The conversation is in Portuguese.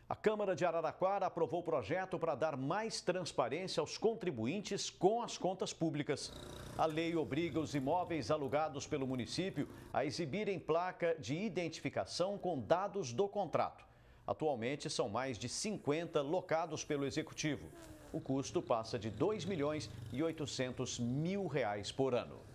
A Câmara de Araraquara aprovou o projeto para dar mais transparência aos contribuintes com as contas públicas. A lei obriga os imóveis alugados pelo município a exibirem placa de identificação com dados do contrato. Atualmente, são mais de 50 locados pelo Executivo. O custo passa de R$ 2.800.000 por ano.